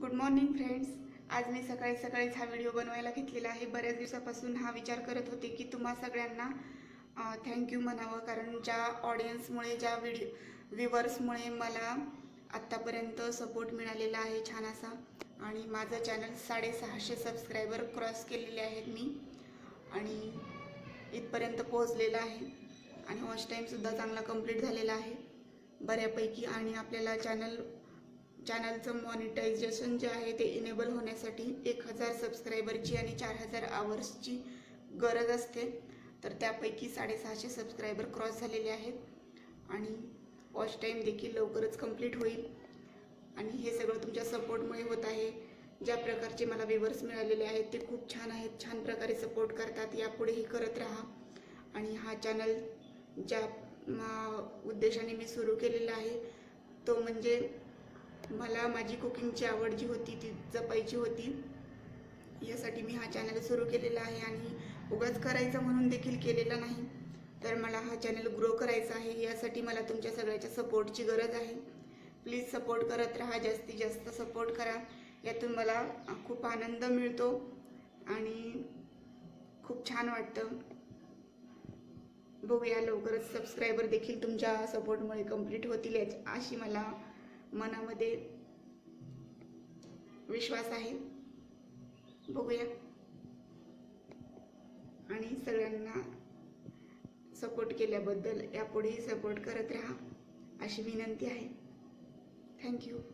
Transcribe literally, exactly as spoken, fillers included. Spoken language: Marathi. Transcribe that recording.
Good morning friends. आज मी सकाळी सकाळीच हा व्हिडिओ बनवायला घेतलेला आहे. बऱ्याच दिवसापासून हा विचार करत होते की तुम्हा सगळ्यांना थँक्यू म्हणावं, कारण ज्या ऑडियन्समुळे, ज्या व्हिडिओ व्ह्युअर्समुळे मला आत्तापर्यंत सपोर्ट मिळालेला आहे छान असा. आणि माझं चॅनल साडेसहाशे सबस्क्रायबर क्रॉस केलेले आहेत मी, आणि इथपर्यंत पोहोचलेलं आहे. आणि वॉच टाईमसुद्धा चांगला कंप्लीट झालेला आहे बऱ्यापैकी. आणि आपल्याला चॅनल चॅनलचं मॉनिटायझेशन जे आहे ते इनेबल होण्यासाठी एक हजार सबस्क्रायबरची आणि चार हजार आवर्सची गरज असते. तर त्यापैकी साडेसहाशे सबस्क्रायबर क्रॉस झालेले आहेत आणि वॉच टाईम देखील लवकरच कंप्लीट होईल. आणि हे सगळं तुमच्या सपोर्टमुळे होत आहे. ज्या प्रकारचे मला व्ह्युअर्स मिळालेले आहेत ते खूप छान आहेत, छान प्रकारे सपोर्ट करतात. यापुढेही करत राहा. आणि हा चॅनल ज्या उद्देशाने मी सुरू केलेला आहे तो म्हणजे मला माझी कुकिंगची आवड जी होती ती जपायची होती, यासाठी मी हा चॅनल सुरू केलेला आहे. आणि उगाच करायचं म्हणून देखील केलेला नाही, तर मला हा चॅनल ग्रो करायचा आहे. यासाठी मला तुमच्या सगळ्याच्या सपोर्टची गरज आहे. प्लीज सपोर्ट करत राहा, जास्तीत जास्त सपोर्ट करा. यातून मला खूप आनंद मिळतो आणि खूप छान वाटतं. बघूया, लवकरच सबस्क्रायबर देखील तुमच्या सपोर्टमुळे कंप्लीट होतील अशी मला मनामध्ये विश्वास आहे. बघूया. आणि सगळ्यांना सपोर्ट केल्याबद्दल यापुढेही सपोर्ट करत राहा अशी विनंती आहे. थँक्यू.